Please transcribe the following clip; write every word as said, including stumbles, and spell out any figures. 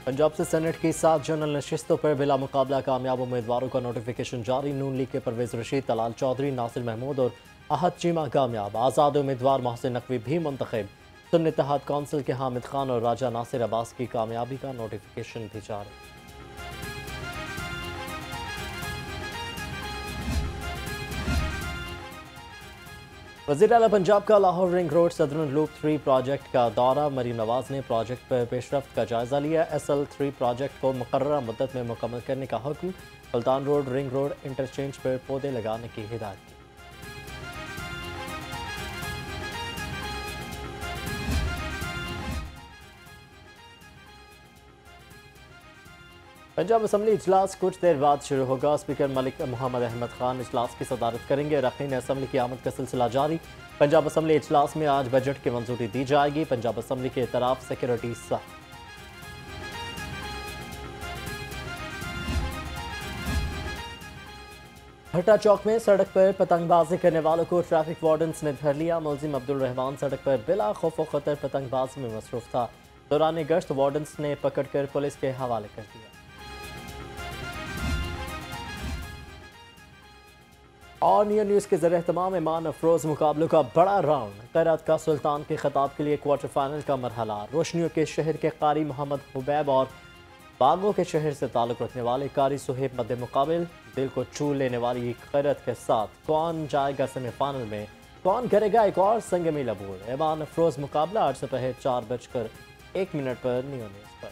पंजाब से सेनेट की सात जनरल नशिस्तों पर बिला मुकाबला कामयाब उम्मीदवारों का नोटिफिकेशन जारी। नून लीग के परवेज रशीद, तलाल चौधरी, नासिर महमूद और आहद चीमा कामयाब। आज़ाद उम्मीदवार मोहसिन नकवी भी मुंतखब। सुन्नी इत्तेहाद कौंसिल के हामिद खान और राजा नासिर अब्बास की कामयाबी का नोटिफिकेशन भी जारी। वज़ीर आला पंजाब का Lahore ring road southern loop three project का दौरा। मरीम नवाज ने प्रोजेक्ट पर पेशरफ्त का जायजा लिया। एस एल थ्री प्रोजेक्ट को मुकर्ररा मुद्दत में मुकम्मल करने का हुक्म। Sultan road ring road interchange पर पौधे लगाने की हिदायत की। पंजाब असम्बली इजलास कुछ देर बाद शुरू होगा। स्पीकर मलिक मोहम्मद अहमद खान इजलास की सदारत करेंगे। रकीन असम्बली की आमद का सिलसिला जारी। पंजाब असम्बली इजलास में आज बजट की मंजूरी दी जाएगी। पंजाब असम्बली के तरफ सिक्योरिटी साफ। भट्टा चौक में सड़क पर पतंगबाजी करने वालों को ट्रैफिक वार्डन्स ने धर लिया। मुलजिम अब्दुल रहमान सड़क पर बिला खौफ व खतर पतंगबाजी में मसरूफ था। दौरान गश्त वार्डन्स ने पकड़कर पुलिस के हवाले कर दिया। और न्यू न्यूज़ के जरिए तमाम ईमान अफरोज मुकाबलों का बड़ा राउंड। कैरात का सुल्तान के खिताब के लिए क्वार्टर फाइनल का मरहला। रोशनियों के शहर के कारी मोहम्मद हुबैब और बागों के शहर से ताल्लुक़ रखने वाले कारी सुहेब मद्दे मुकाबिल। दिल को छू लेने वाली कैरत के साथ कौन जाएगा सेमीफाइनल में, कौन करेगा एक और संग मिल अबूर। ईमान अफरोज मुकाबला आज दोपहर चार बजकर एक मिनट पर न्यू न्यूज़ पर।